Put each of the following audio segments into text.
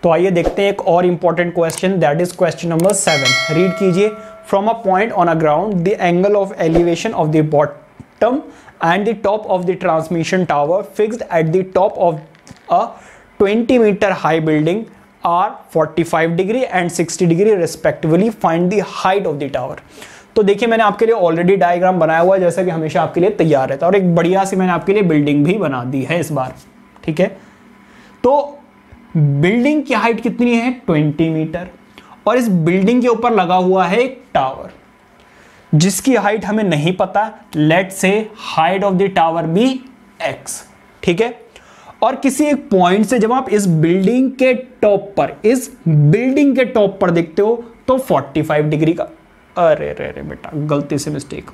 तो आइए देखते हैं एक और important question, that is question number 7। Read कीजिए। From a point on a ground the angle of elevation of the bottom and the top of the transmission tower fixed at the top of a 20-meter high building are 45 degree and 60 degree respectively. Find the height of the tower. तो देखिए मैंने आपके लिए already diagram बनाया हुआ है, जैसा कि हमेशा आपके लिए तैयार रहता है, और एक बढ़िया सी मैंने आपके लिए बिल्डिंग भी बना दी है इस बार। ठीक है, तो बिल्डिंग की हाइट कितनी है 20 मीटर, और इस बिल्डिंग के ऊपर लगा हुआ है एक टावर जिसकी हाइट हमें नहीं पता। लेट से height of the tower be x। ठीक है, और किसी एक पॉइंट से जब आप इस बिल्डिंग के टॉप पर देखते हो तो 45 डिग्री का, अरे बेटा गलती से मिस्टेक,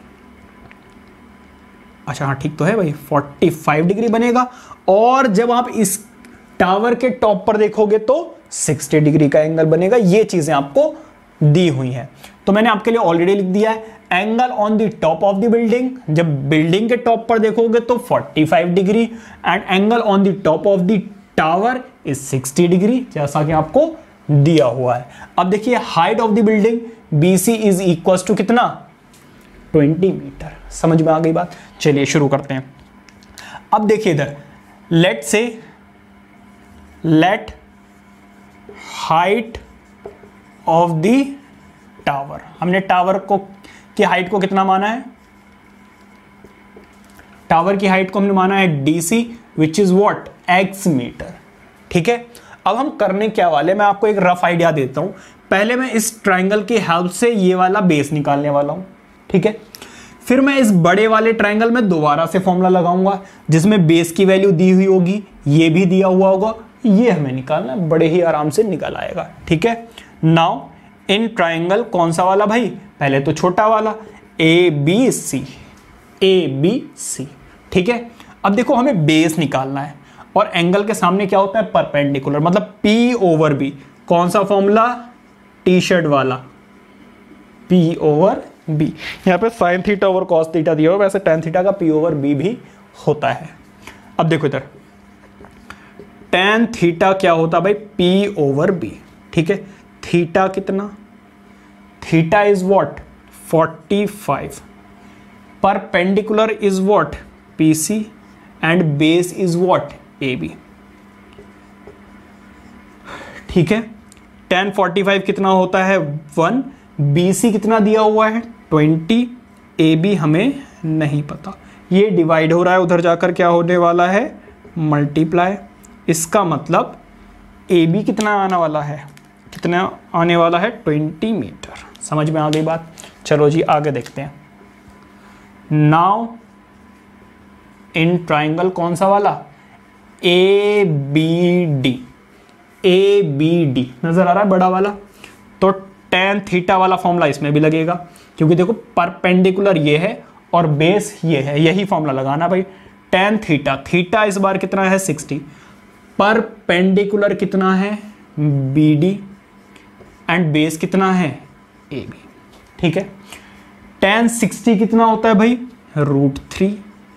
अच्छा हाँ ठीक तो है भाई, 45 डिग्री बनेगा। और जब आप इस टावर के टॉप पर देखोगे तो 60 डिग्री का एंगल बनेगा। ये चीजें आपको दी हुई है, तो मैंने आपके लिए ऑलरेडी लिख दिया है। Angle on the top of the building, जब बिल्डिंग के टॉप पर देखोगे तो 45 degree, and angle on the top of the tower is 60 degree, जैसा कि आपको दिया हुआ है। अब देखिए height of the building BC is equal to कितना 20 मीटर। समझ में आ गई बात? चलिए शुरू करते हैं। अब देखिए इधर, let height of the tower, हमने टावर की हाइट को कितना माना है, टावर की हाइट को हमने माना है DC which is what x metre. ठीक है, अब हम करने क्या वाले, मैं आपको एक रफ आइडिया देता हूं। पहले मैं इस ट्रायंगल की हेल्प से ये वाला बेस निकालने वाला हूं। ठीक है, फिर मैं इस बड़े वाले ट्रायंगल में दोबारा से फॉर्मूला लगाऊंगा जिसमें बेस की वैल्यू दी हुई होगी, ये भी दिया हुआ होगा, ये हमें निकालना है, बड़े ही आराम से निकल आएगा। ठीक है, नाउ इन ट्रायंगल कौन सा वाला भाई, पहले तो छोटा वाला ABC। ठीक है, अब देखो हमें बेस निकालना है और एंगल के सामने क्या होता है परपेंडिकुलर, मतलब P/B। कौन सा फॉर्मूला, टी शर्ट वाला P/B। यहां पे sin theta over cos theta दिया हुआ, वैसे tan थीटा का P/B भी होता है। अब देखो इधर tan थीटा क्या होता है भाई P/B। ठीक है, थीटा कितना, theta is what 45, perpendicular is what PC, and base is what AB। ठीक है, tan 45 कितना होता है 1, BC कितना दिया हुआ है 20, AB हमें नहीं पता। ये डिवाइड हो रहा है, उधर जाकर क्या होने वाला है मल्टीप्लाई। इसका मतलब AB कितना आने वाला है, कितना आने वाला है 20 मीटर। समझ में आ गई बात? चलो जी आगे देखते हैं। नाउ इन ट्राइंगल कौन सा वाला ABD नजर आ रहा है बड़ा वाला, तो tan थीटा वाला फॉर्मूला इसमें भी लगेगा, क्योंकि देखो परपेंडिकुलर ये है और बेस ये है, यही फॉर्मूला लगाना भाई। tan थीटा इस बार कितना है 60, परपेंडिकुलर कितना है BD, एंड बेस कितना है AB। ठीक है, tan 60 कितना होता है भाई √3,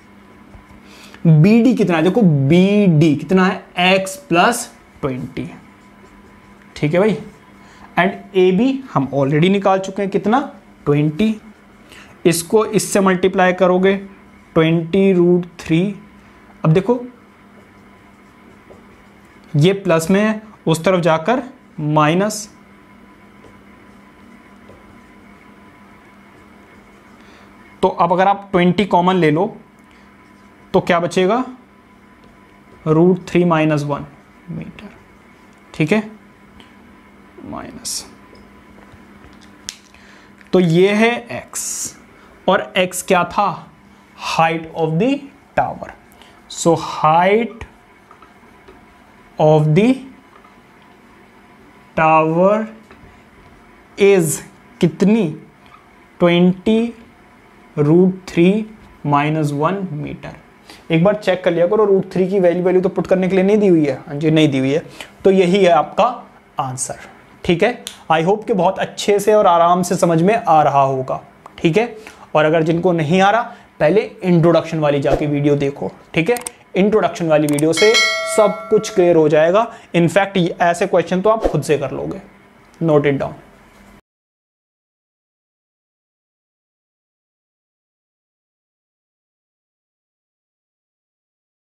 BD कितना है, देखो BD कितना है x + 20। ठीक है भाई, एंड AB हम ऑलरेडी निकाल चुके हैं कितना 20, इसको इससे मल्टीप्लाई करोगे 20√3। अब देखो ये प्लस में है, उस तरफ जाकर माइनस, तो अब अगर आप 20 कॉमन ले लो तो क्या बचेगा √3 - 1 मीटर। ठीक है, माइनस, तो ये है x, और x क्या था height of the tower. So height of the tower is कितनी 20√3 - 1 मीटर। एक बार चेक कर लिया करो, √3 की वैल्यू तो पुट करने के लिए नहीं दी हुई है, हाँ जी नहीं दी हुई है, तो यही है आपका आंसर। ठीक है, आई होप कि बहुत अच्छे से और आराम से समझ में आ रहा होगा। ठीक है, और अगर जिनको नहीं आ रहा पहले इंट्रोडक्शन वाली जाके वीडियो देखो। ठीक है, इंट्रोडक्शन वाली वीडियो से सब कुछ क्लियर हो जाएगा। इनफैक्ट ऐसे क्वेश्चन तो आप खुद से कर लोगे। Note it down.